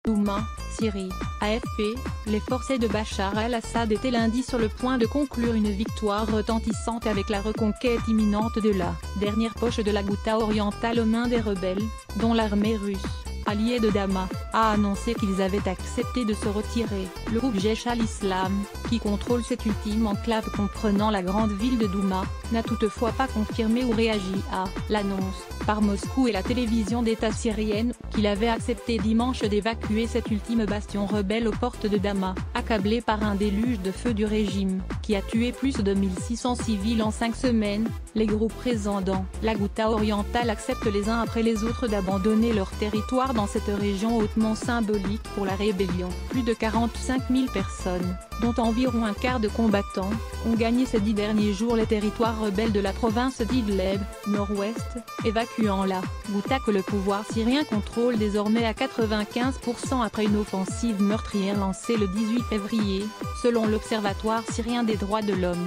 Douma, Syrie, AFP, les forces de Bachar el-Assad étaient lundi sur le point de conclure une victoire retentissante avec la reconquête imminente de la dernière poche de la Ghouta orientale aux mains des rebelles, dont l'armée russe, alliée de Damas, a annoncé qu'ils avaient accepté de se retirer. Le groupe Jaich al-Islam, qui contrôle cette ultime enclave comprenant la grande ville de Douma, n'a toutefois pas confirmé ou réagi à l'annonce par Moscou et la télévision d'État syrienne, qu'il avait accepté dimanche d'évacuer cet ultime bastion rebelle aux portes de Damas, accablé par un déluge de feu du régime, qui a tué plus de 1600 civils en 5 semaines. Les groupes présents dans la Ghouta orientale acceptent les uns après les autres d'abandonner leur territoire dans cette région hautement symbolique pour la rébellion. Plus de 45 000 personnes, dont environ un quart de combattants, ont gagné ces 10 derniers jours les territoires rebelles de la province d'Idleb, nord-ouest, évacuant la Ghouta que le pouvoir syrien contrôle désormais à 95% après une offensive meurtrière lancée le 18 février, selon l'Observatoire syrien des droits de l'homme,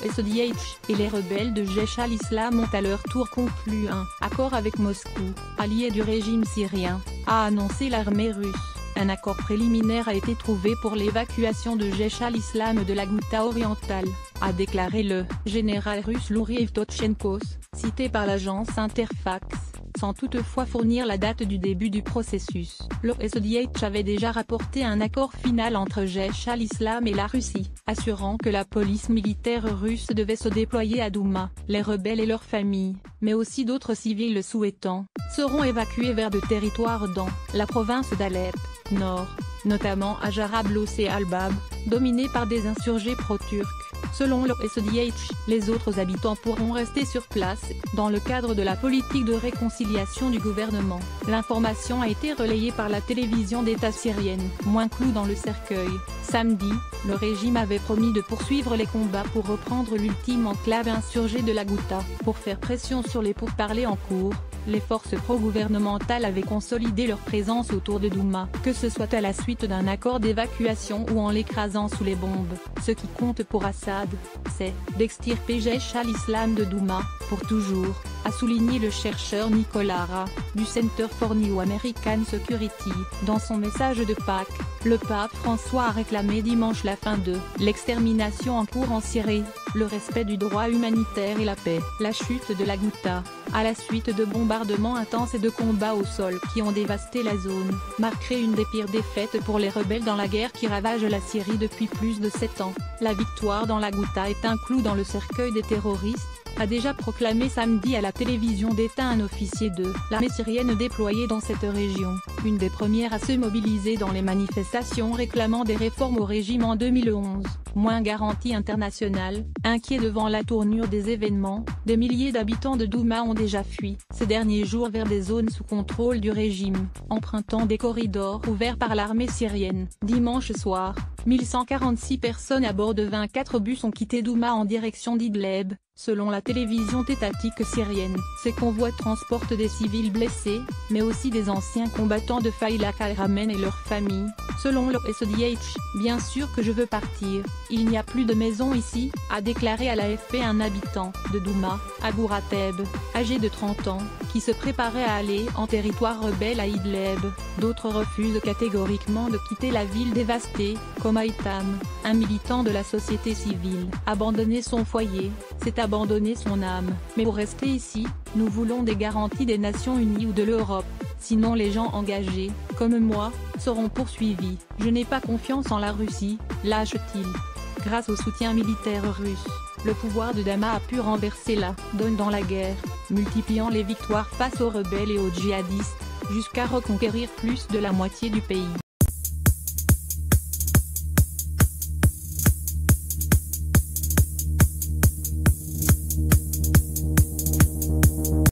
OSDH, et les rebelles de Jaich al-Islam ont à leur tour conclu un accord avec Moscou, allié du régime syrien, a annoncé l'armée russe. Un accord préliminaire a été trouvé pour l'évacuation de Jaich al-Islam de la Ghouta orientale, a déclaré le général russe Yuri Evtochenko, cité par l'agence Interfax, sans toutefois fournir la date du début du processus. L'OSDH avait déjà rapporté un accord final entre Jaich al-Islam et la Russie, assurant que la police militaire russe devait se déployer à Douma. Les rebelles et leurs familles, mais aussi d'autres civils le souhaitant, seront évacués vers de territoires dans la province d'Alep, nord, notamment à Jarablus et Al-Bab, dominés par des insurgés pro-turcs. Selon l'OSDH, les autres habitants pourront rester sur place, dans le cadre de la politique de réconciliation du gouvernement. L'information a été relayée par la télévision d'État syrienne. Moins clou dans le cercueil. Samedi, le régime avait promis de poursuivre les combats pour reprendre l'ultime enclave insurgée de la Ghouta. Pour faire pression sur les pourparlers en cours, les forces pro-gouvernementales avaient consolidé leur présence autour de Douma, que ce soit à la suite d'un accord d'évacuation ou en l'écrasant sous les bombes. Ce qui compte pour Assad, c'est d'extirper Jaich al-Islam de Douma, pour toujours, a souligné le chercheur Nicolas Ra, du Center for New American Security. Dans son message de Pâques, le pape François a réclamé dimanche la fin de l'extermination en cours en Syrie, le respect du droit humanitaire et la paix. La chute de la Ghouta, à la suite de bombardements intenses et de combats au sol qui ont dévasté la zone, marquerait une des pires défaites pour les rebelles dans la guerre qui ravage la Syrie depuis plus de 7 ans. La victoire dans la Ghouta est un clou dans le cercueil des terroristes, a déjà proclamé samedi à la télévision d'État un officier de l'armée syrienne déployé dans cette région, une des premières à se mobiliser dans les manifestations réclamant des réformes au régime en 2011. Moins garantie internationale, inquiet devant la tournure des événements, des milliers d'habitants de Douma ont déjà fui ces derniers jours vers des zones sous contrôle du régime, empruntant des corridors ouverts par l'armée syrienne. Dimanche soir, 1146 personnes à bord de 24 bus ont quitté Douma en direction d'Idleb, selon la télévision étatique syrienne. Ces convois transportent des civils blessés, mais aussi des anciens combattants de Faylaq al-Ramen et leurs familles. Selon l'OSDH, bien sûr que je veux partir, il n'y a plus de maison ici, a déclaré à l'AFP un habitant de Douma, Abou Rateb, âgé de 30 ans, qui se préparait à aller en territoire rebelle à Idleb. D'autres refusent catégoriquement de quitter la ville dévastée, comme Haïtam, un militant de la société civile. Abandonner son foyer, c'est abandonner son âme. Mais pour rester ici, nous voulons des garanties des Nations Unies ou de l'Europe. Sinon les gens engagés, comme moi, seront poursuivis. Je n'ai pas confiance en la Russie, lâche-t-il. Grâce au soutien militaire russe, le pouvoir de Damas a pu renverser la donne dans la guerre, multipliant les victoires face aux rebelles et aux djihadistes, jusqu'à reconquérir plus de la moitié du pays.